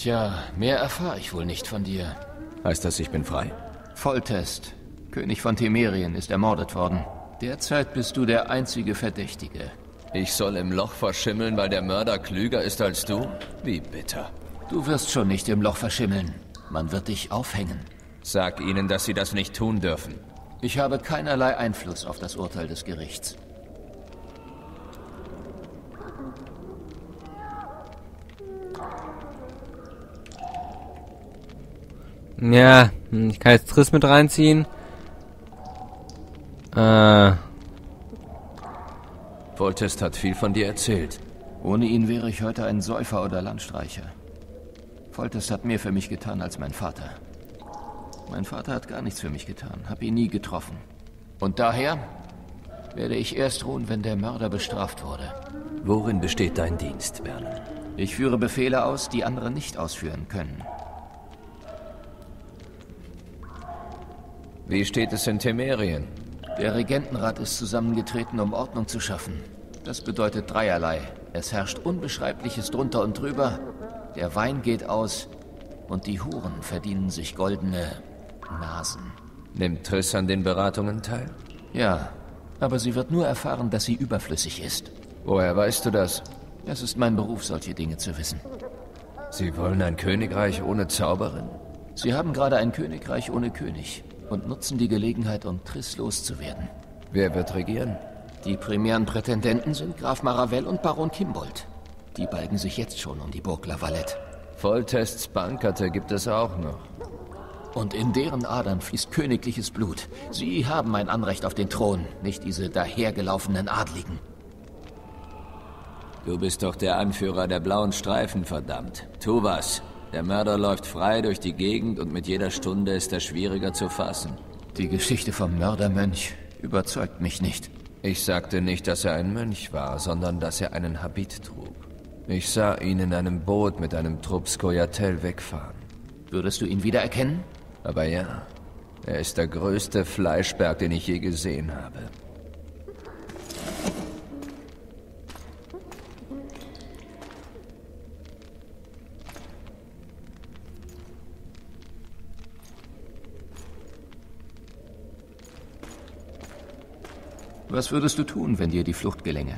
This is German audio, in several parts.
Tja, mehr erfahre ich wohl nicht von dir. Heißt das, ich bin frei? Foltest, König von Temerien, ist ermordet worden. Derzeit bist du der einzige Verdächtige. Ich soll im Loch verschimmeln, weil der Mörder klüger ist als du? Wie bitter. Du wirst schon nicht im Loch verschimmeln. Man wird dich aufhängen. Sag ihnen, dass sie das nicht tun dürfen. Ich habe keinerlei Einfluss auf das Urteil des Gerichts. Ja, ich kann jetzt Triss mit reinziehen. Foltest hat viel von dir erzählt. Ohne ihn wäre ich heute ein Säufer oder Landstreicher. Foltest hat mehr für mich getan als mein Vater. Mein Vater hat gar nichts für mich getan, habe ihn nie getroffen. Und daher werde ich erst ruhen, wenn der Mörder bestraft wurde. Worin besteht dein Dienst, Vernon? Ich führe Befehle aus, die andere nicht ausführen können. Wie steht es in Temerien? Der Regentenrat ist zusammengetreten, um Ordnung zu schaffen. Das bedeutet dreierlei. Es herrscht Unbeschreibliches drunter und drüber, der Wein geht aus und die Huren verdienen sich goldene Nasen. Nimmt Triss an den Beratungen teil? Ja, aber sie wird nur erfahren, dass sie überflüssig ist. Woher weißt du das? Es ist mein Beruf, solche Dinge zu wissen. Sie wollen ein Königreich ohne Zauberin? Sie haben gerade ein Königreich ohne König und nutzen die Gelegenheit, um Triss loszuwerden. Wer wird regieren? Die primären Prätendenten sind Graf Maravel und Baron Kimbold. Die balgen sich jetzt schon um die Burg La Valette. Foltests Bankerte gibt es auch noch. Und in deren Adern fließt königliches Blut. Sie haben ein Anrecht auf den Thron, nicht diese dahergelaufenen Adligen. Du bist doch der Anführer der blauen Streifen, verdammt. Tu was. Der Mörder läuft frei durch die Gegend und mit jeder Stunde ist er schwieriger zu fassen. Die Geschichte vom Mördermönch überzeugt mich nicht. Ich sagte nicht, dass er ein Mönch war, sondern dass er einen Habit trug. Ich sah ihn in einem Boot mit einem Trupp Scoia'tael wegfahren. Würdest du ihn wiedererkennen? Aber ja, er ist der größte Fleischberg, den ich je gesehen habe. Was würdest du tun, wenn dir die Flucht gelänge?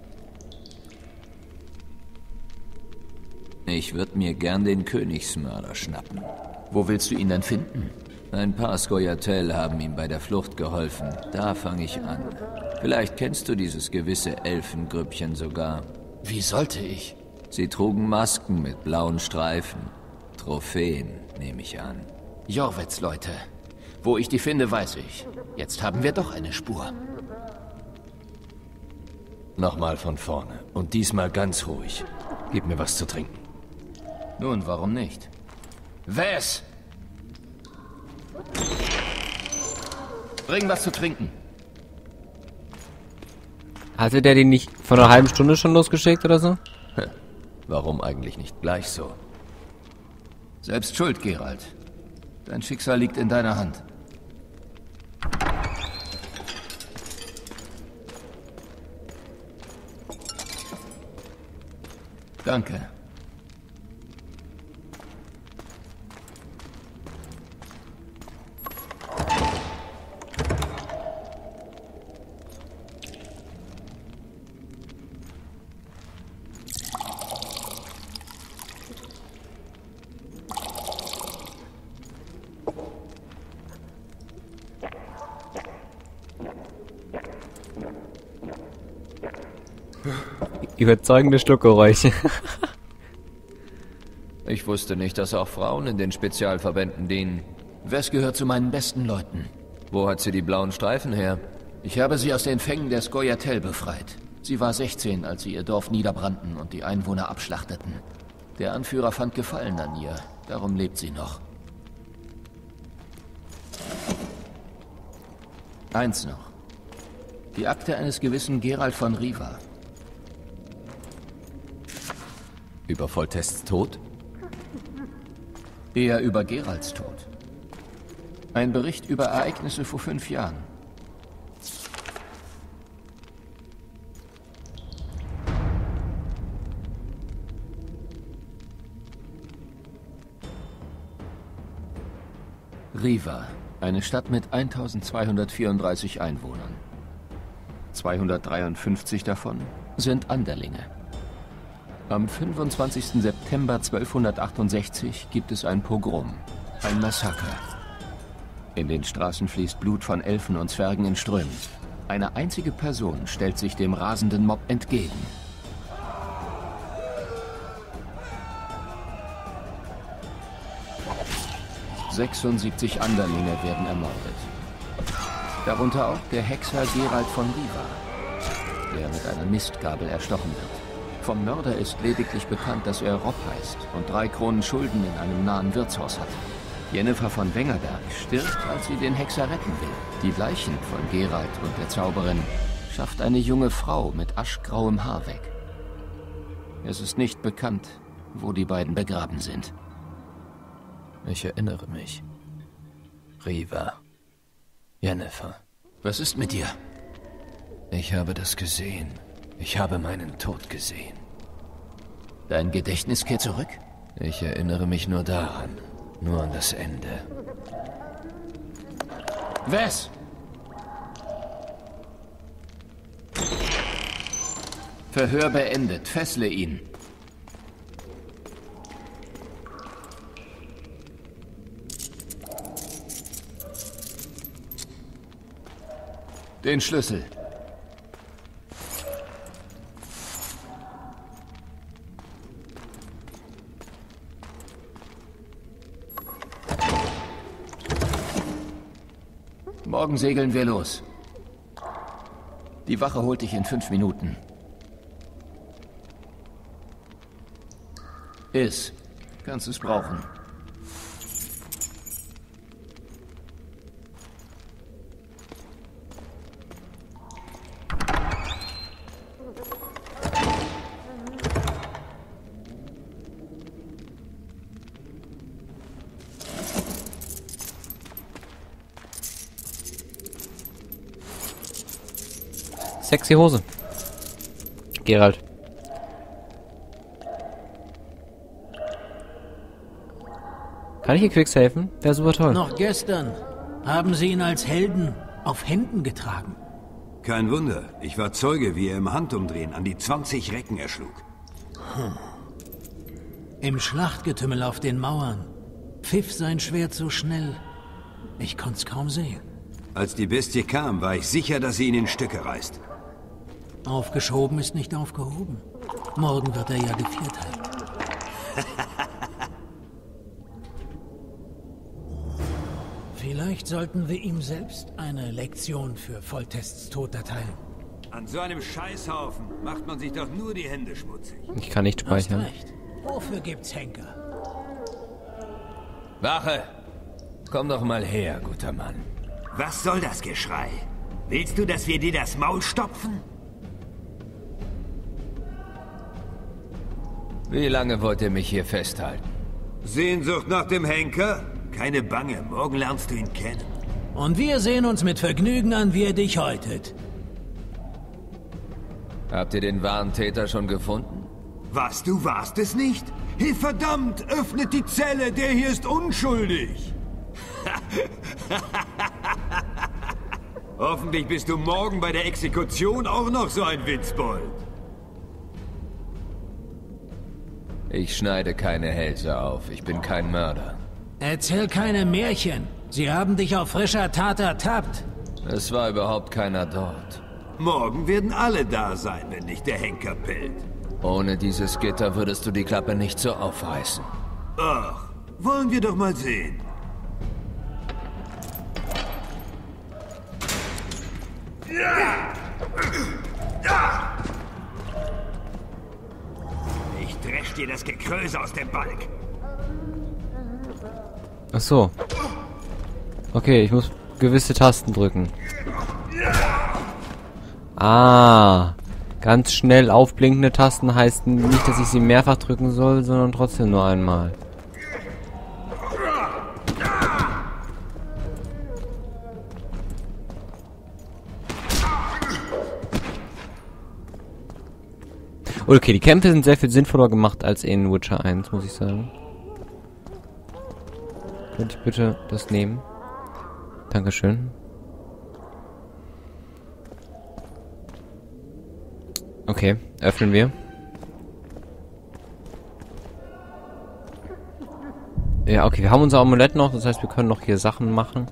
Ich würde mir gern den Königsmörder schnappen. Wo willst du ihn denn finden? Ein paar Scoia'tael haben ihm bei der Flucht geholfen. Da fange ich an. Vielleicht kennst du dieses gewisse Elfengrüppchen sogar. Wie sollte ich? Sie trugen Masken mit blauen Streifen. Trophäen, nehme ich an. Jorvets Leute. Wo ich die finde, weiß ich. Jetzt haben wir doch eine Spur. Nochmal von vorne. Und diesmal ganz ruhig. Gib mir was zu trinken. Nun, warum nicht? Wes! Bring was zu trinken. Hatte der den nicht vor einer halben Stunde schon losgeschickt oder so? Warum eigentlich nicht gleich so? Selbst schuld, Geralt. Dein Schicksal liegt in deiner Hand. Danke. Überzeugende Schluckgeräusche. Ich wusste nicht, dass auch Frauen in den Spezialverbänden dienen. Wes gehört zu meinen besten Leuten. Wo hat sie die blauen Streifen her? Ich habe sie aus den Fängen der Scoia'tael befreit. Sie war 16, als sie ihr Dorf niederbrannten und die Einwohner abschlachteten. Der Anführer fand Gefallen an ihr. Darum lebt sie noch. Eins noch. Die Akte eines gewissen Geralt von Riva. Über Foltests Tod? Eher über Geralts Tod. Ein Bericht über Ereignisse vor 5 Jahren. Riva, eine Stadt mit 1234 Einwohnern. 253 davon sind Anderlinge. Am 25. September 1268 gibt es ein Pogrom, ein Massaker. In den Straßen fließt Blut von Elfen und Zwergen in Strömen. Eine einzige Person stellt sich dem rasenden Mob entgegen. ...76 Anderlinge werden ermordet. Darunter auch der Hexer Geralt von Riva, der mit einer Mistgabel erstochen wird. Vom Mörder ist lediglich bekannt, dass er Rob heißt und 3 Kronen Schulden in einem nahen Wirtshaus hat. Jennifer von Wengerberg stirbt, als sie den Hexer retten will. Die Leichen von Geralt und der Zauberin schafft eine junge Frau mit aschgrauem Haar weg. Es ist nicht bekannt, wo die beiden begraben sind. Ich erinnere mich. Riva. Jennifer. Was ist mit dir? Ich habe das gesehen. Ich habe meinen Tod gesehen. Dein Gedächtnis kehrt zurück? Ich erinnere mich nur daran. Nur an das Ende. Wes! Verhör beendet. Fessle ihn. Den Schlüssel. Morgen segeln wir los. Die Wache holt dich in 5 Minuten. Kannst es brauchen. Sexy Hose. Geralt. Kann ich hier quicksafen? Wäre super toll. Noch gestern haben sie ihn als Helden auf Händen getragen. Kein Wunder. Ich war Zeuge, wie er im Handumdrehen an die 20 Recken erschlug. Im Schlachtgetümmel auf den Mauern pfiff sein Schwert so schnell. Ich konnt's kaum sehen. Als die Bestie kam, war ich sicher, dass sie ihn in Stücke reißt. Aufgeschoben ist nicht aufgehoben. Morgen wird er ja gevierteilt. Vielleicht sollten wir ihm selbst eine Lektion für Volltests Tod erteilen. An so einem Scheißhaufen macht man sich doch nur die Hände schmutzig. Ich kann nicht Hast speichern. recht. Wofür gibt's Henker? Wache! Komm doch mal her, guter Mann. Was soll das Geschrei? Willst du, dass wir dir das Maul stopfen? Wie lange wollt ihr mich hier festhalten? Sehnsucht nach dem Henker? Keine Bange, morgen lernst du ihn kennen. Und wir sehen uns mit Vergnügen an, wie er dich häutet. Habt ihr den wahren Täter schon gefunden? Was, du warst es nicht? Hey, verdammt, öffnet die Zelle, der hier ist unschuldig. Hoffentlich bist du morgen bei der Exekution auch noch so ein Witzbold. Ich schneide keine Hälse auf. Ich bin kein Mörder. Erzähl keine Märchen. Sie haben dich auf frischer Tat ertappt. Es war überhaupt keiner dort. Morgen werden alle da sein, wenn nicht der Henker pellt. Ohne dieses Gitter würdest du die Klappe nicht so aufreißen. Ach, wollen wir doch mal sehen. Ich dresch dir das Gekröse aus dem Balk. Ach so. Okay, ich muss gewisse Tasten drücken. Ah. Ganz schnell aufblinkende Tasten heißt nicht, dass ich sie mehrfach drücken soll, sondern trotzdem nur einmal. Okay, die Kämpfe sind sehr viel sinnvoller gemacht als in Witcher 1, muss ich sagen. Könnte ich bitte das nehmen? Dankeschön. Okay, öffnen wir. Ja, okay, wir haben unser Amulett noch, das heißt, wir können noch hier Sachen machen.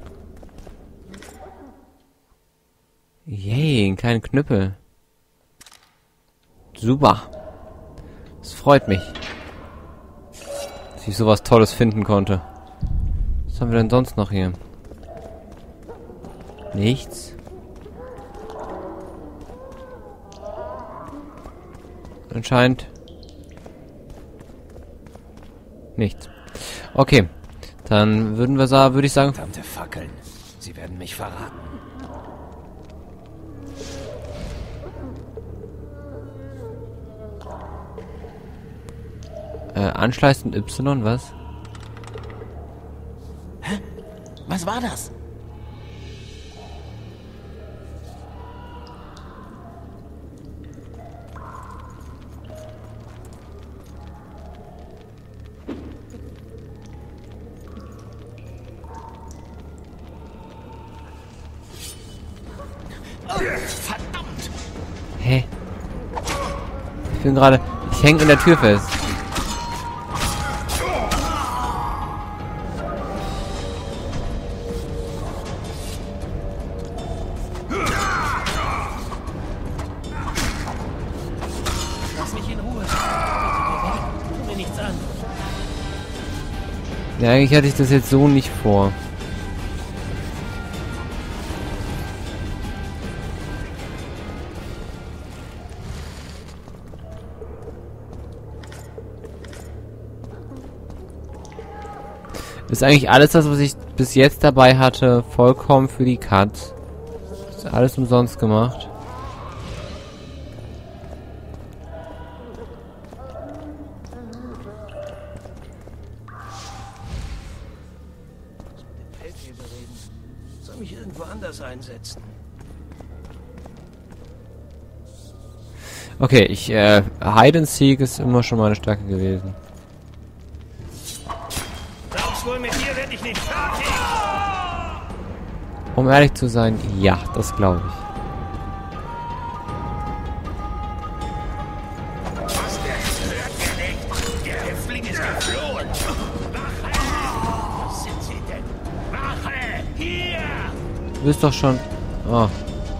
Yay, einen kleinen Knüppel. Super. Das freut mich. Dass ich sowas Tolles finden konnte. Was haben wir denn sonst noch hier? Nichts. Anscheinend nichts. Okay, dann würde ich sagen... Verdammte Fackeln. Sie werden mich verraten. Anschleißend Y, was? Hä? Was war das? Verdammt! Hä? Ich bin gerade... Ich hänge in der Tür fest. Lass mich in Ruhe. Tu mir nichts an. Ja, eigentlich hatte ich das jetzt so nicht vor. Ist eigentlich alles das, was ich bis jetzt dabei hatte, vollkommen für die Cut. Ist alles umsonst gemacht. Soll mich irgendwo anders einsetzen. Okay, Hide and Seek ist immer schon meine Stärke gewesen. Glaubst wohl, mit dir werde ich nicht fertig. Um ehrlich zu sein, ja, das glaube ich. Was der hört ihr nicht? Der Häftling ist geflohen. Wache! Was sind sie denn? Wache! Hier! Du bist doch schon... Oh.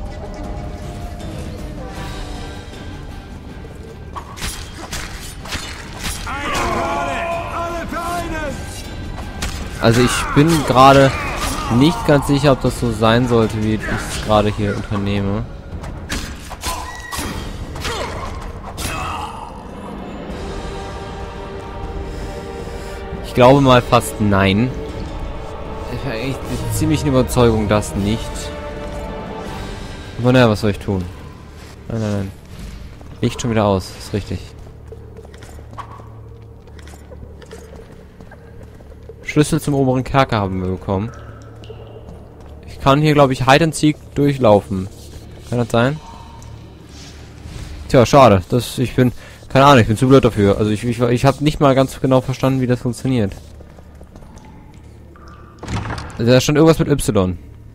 Also ich bin gerade nicht ganz sicher, ob das so sein sollte, wie ich es gerade hier unternehme. Ich glaube mal fast nein. Ich habe echt eine ziemliche Überzeugung, dass nicht. Aber naja, was soll ich tun? Nein, nein, nein. Licht schon wieder aus, ist richtig. Schlüssel zum oberen Kerker haben wir bekommen. Ich kann hier, glaube ich, Hide and Seek durchlaufen. Kann das sein? Tja, schade. Ich bin... Keine Ahnung, ich bin zu blöd dafür. Also ich habe nicht mal ganz genau verstanden, wie das funktioniert. Also da stand irgendwas mit Y.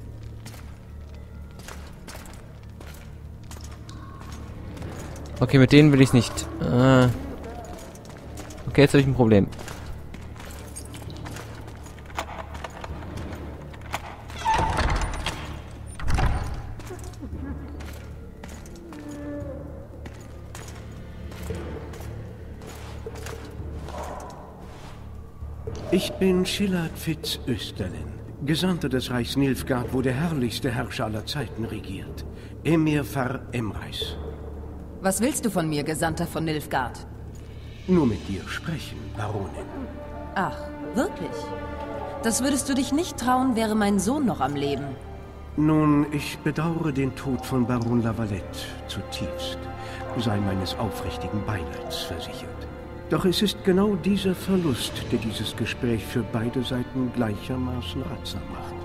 Okay, mit denen will ich nicht. Okay, jetzt habe ich ein Problem. Ich bin Shilad Fitz Österlin, Gesandter des Reichs Nilfgaard, wo der herrlichste Herrscher aller Zeiten regiert. Emir Far Emreis. Was willst du von mir, Gesandter von Nilfgaard? Nur mit dir sprechen, Baronin. Ach, wirklich? Das würdest du dich nicht trauen, wäre mein Sohn noch am Leben. Nun, ich bedauere den Tod von Baron Lavalette zutiefst. Sei meines aufrichtigen Beileids versichert. Doch es ist genau dieser Verlust, der dieses Gespräch für beide Seiten gleichermaßen ratsam macht.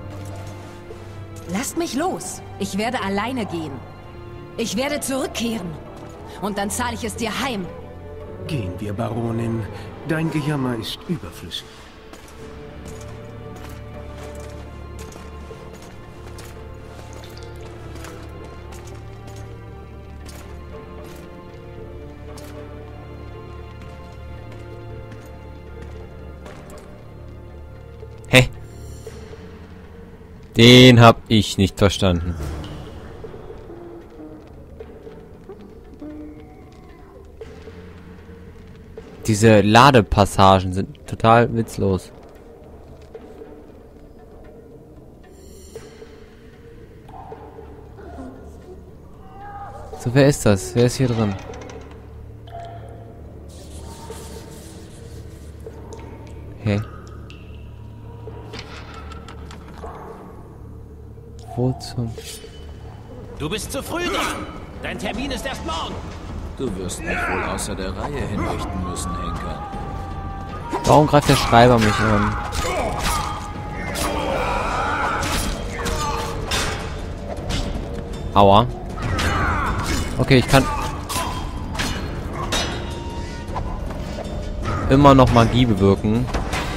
Lasst mich los. Ich werde alleine gehen. Ich werde zurückkehren. Und dann zahle ich es dir heim. Gehen wir, Baronin. Dein Gejammer ist überflüssig. Den hab ich nicht verstanden. Diese Ladepassagen sind total witzlos. So, wer ist das? Wer ist hier drin? Hey. Wo zum... Du bist zu früh dran. Dein Termin ist erst morgen. Du wirst mich wohl außer der Reihe hinrichten müssen, Henker. Warum greift der Schreiber mich an? Aua. Okay, ich kann... immer noch Magie bewirken.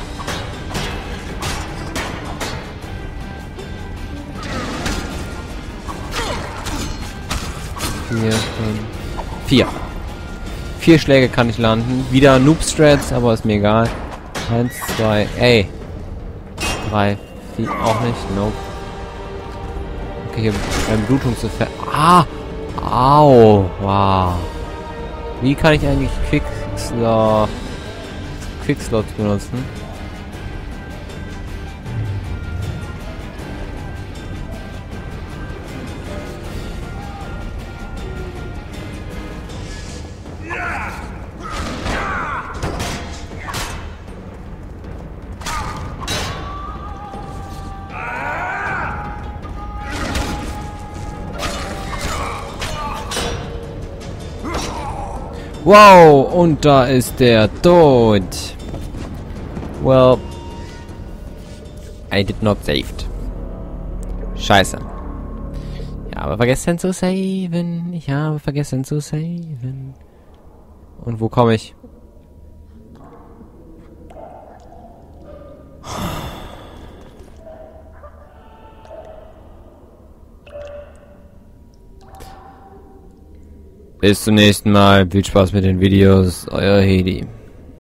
Vier Schläge kann ich landen. Wieder Noob-Strats, aber ist mir egal. 1, 2, ey. 3, 4, auch nicht. Nope. Okay, hier ein Blutungseffekt. Ah! Au! Wow. Wie kann ich eigentlich Quickslots benutzen? Wow, und da ist der tot. Well, I did not saved. Scheiße. Ich habe vergessen zu saven. Ich habe vergessen zu saven. Und wo komme ich? Bis zum nächsten Mal. Viel Spaß mit den Videos. Euer Hedi.